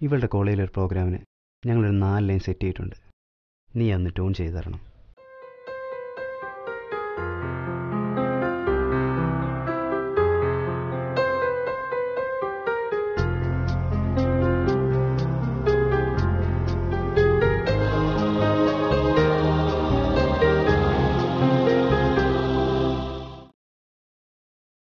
ഇവളുടെ കോളേജിലൊരു പ്രോഗ്രാമിന് ഞങ്ങളൊരു 4 ലൈൻ സെറ്റ് ചെയ്തിട്ടുണ്ട്. നീ അന്ന് ട്യൂൺ ചെയ്ത് തരണം.